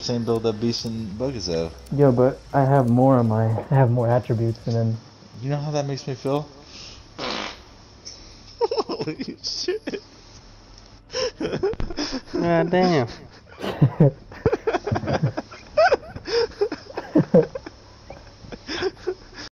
Same build that Beast and Buggers have. Yo, but I have more on my. I have more attributes, and then. You know how that makes me feel? God damn.